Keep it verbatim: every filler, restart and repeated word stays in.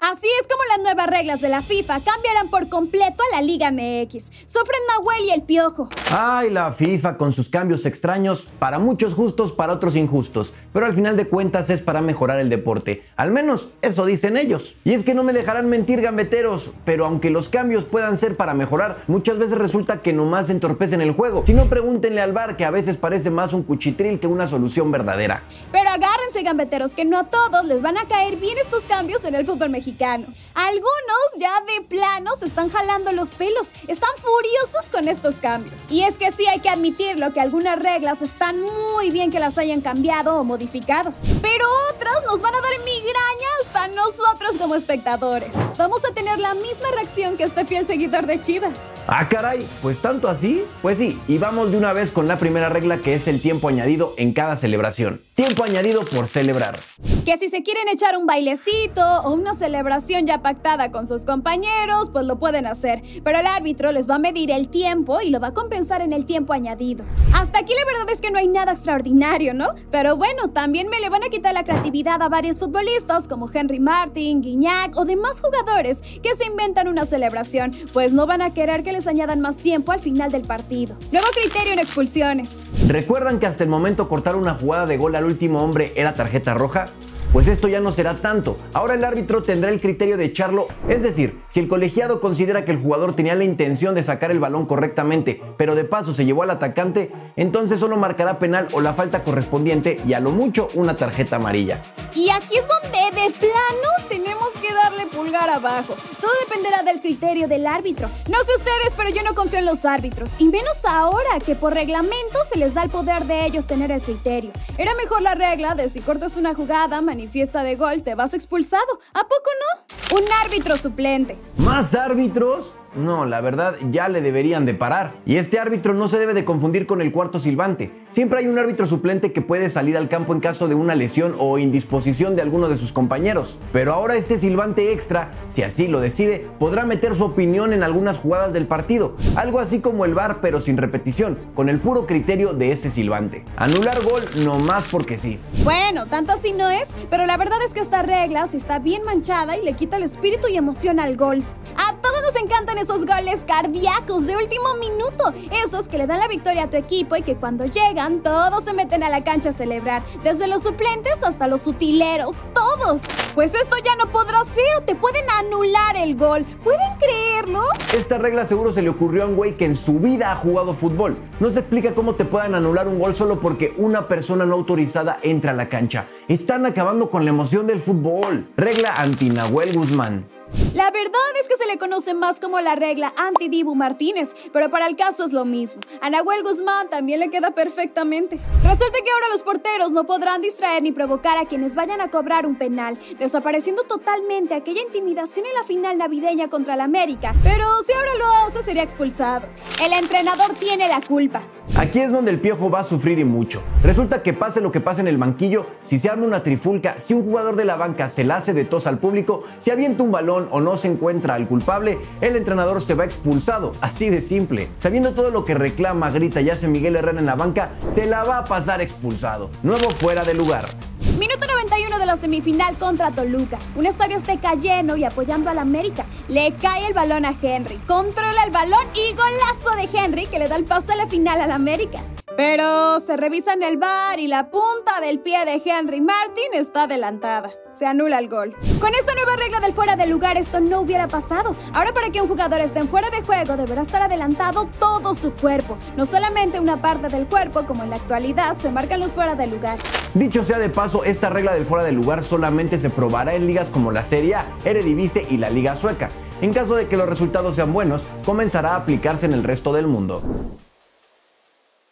Así es como las nuevas reglas de la FIFA cambiarán por completo a la Liga M X. Sufren Nahuel y el Piojo. Ay, la FIFA con sus cambios extraños, para muchos justos, para otros injustos, pero al final de cuentas es para mejorar el deporte. Al menos eso dicen ellos. Y es que no me dejarán mentir, gambeteros, pero aunque los cambios puedan ser para mejorar, muchas veces resulta que nomás entorpecen el juego. Si no, pregúntenle al V A R, que a veces parece más un cuchitril que una solución verdadera. Pero agárrense, gambeteros, que no a todos les van a caer bien estos cambios en el fútbol mexicano. Algunos ya de plano se están jalando los pelos, están furiosos con estos cambios. Y es que sí hay que admitirlo, que algunas reglas están muy bien que las hayan cambiado o modificado, pero otras nos van a dar migraña hasta nosotros como espectadores. Vamos a tener la misma reacción que este fiel seguidor de Chivas. Ah, caray, ¿pues tanto así? Pues sí, y vamos de una vez con la primera regla, que es el tiempo añadido en cada celebración. Tiempo añadido por celebrar. Que si se quieren echar un bailecito o una celebración ya pactada con sus compañeros, pues lo pueden hacer, pero el árbitro les va a medir el tiempo y lo va a compensar en el tiempo añadido. Hasta aquí la verdad es que no hay nada extraordinario, ¿no? Pero bueno, también me le van a quitar la creatividad a varios futbolistas como Henry Martin, Guiñac o demás jugadores que se inventan una celebración, pues no van a querer que les añadan más tiempo al final del partido. Nuevo criterio en expulsiones. ¿Recuerdan que hasta el momento cortar una jugada de gol al último hombre era tarjeta roja? Pues esto ya no será tanto. Ahora el árbitro tendrá el criterio de echarlo, es decir, si el colegiado considera que el jugador tenía la intención de sacar el balón correctamente, pero de paso se llevó al atacante, entonces solo marcará penal o la falta correspondiente y a lo mucho una tarjeta amarilla. Y aquí es donde de plano tenemos que darle pulgar abajo. Todo dependerá del criterio del árbitro. No sé ustedes, pero yo no confío en los árbitros, y menos ahora que por reglamento se les da el poder de ellos tener el criterio. Era mejor la regla de si cortas una jugada, manifiesta de gol, te vas expulsado. ¿A poco no? Un árbitro suplente. ¿Más árbitros? No, la verdad ya le deberían de parar. Y este árbitro no se debe de confundir con el cuarto silbante. Siempre hay un árbitro suplente que puede salir al campo en caso de una lesión o indisposición de alguno de sus compañeros. Pero ahora este silbante extra, si así lo decide, podrá meter su opinión en algunas jugadas del partido. Algo así como el V A R, pero sin repetición, con el puro criterio de ese silbante. Anular gol nomás porque sí. Bueno, tanto así no es, pero la verdad es que esta regla sí está bien manchada y le quita el espíritu y emoción al gol. A todos nos encantan esos goles cardíacos de último minuto, esos que le dan la victoria a tu equipo y que cuando llegan todos se meten a la cancha a celebrar, desde los suplentes hasta los utileros, todos. Pues esto ya no podrá ser, o te pueden anular el gol. ¿Pueden creerlo? Esta regla seguro se le ocurrió a un güey que en su vida ha jugado fútbol. No se explica cómo te puedan anular un gol solo porque una persona no autorizada entra a la cancha. Están acabando con la emoción del fútbol. Regla anti Nahuel Guzmán. La verdad es que se le conoce más como la regla anti-Dibu Martínez, pero para el caso es lo mismo. A Nahuel Guzmán también le queda perfectamente. Resulta que ahora los porteros no podrán distraer ni provocar a quienes vayan a cobrar un penal, desapareciendo totalmente aquella intimidación en la final navideña contra el América. Pero si ahora lo hace, sería expulsado. El entrenador tiene la culpa. Aquí es donde el Piojo va a sufrir y mucho. Resulta que pase lo que pase en el banquillo, si se arma una trifulca, si un jugador de la banca se la hace de tos al público, si avienta un balón o no se encuentra al culpable, el entrenador se va expulsado, así de simple. Sabiendo todo lo que reclama, grita y hace Miguel Herrera en la banca, se la va a pasar expulsado. Nuevo fuera de lugar. Minuto noventa y uno de la semifinal contra Toluca. Un estadio azteca lleno y apoyando al América. Le cae el balón a Henry, controla el balón y golazo de Henry que le da el pase a la final al América. Pero se revisa en el V A R y la punta del pie de Henry Martin está adelantada. Se anula el gol. Con esta nueva regla del fuera de lugar esto no hubiera pasado. Ahora, para que un jugador esté en fuera de juego deberá estar adelantado todo su cuerpo, no solamente una parte del cuerpo como en la actualidad se marcan los fuera de lugar. Dicho sea de paso, esta regla del fuera de lugar solamente se probará en ligas como la Serie A, Eredivisie y la Liga Sueca. En caso de que los resultados sean buenos, comenzará a aplicarse en el resto del mundo.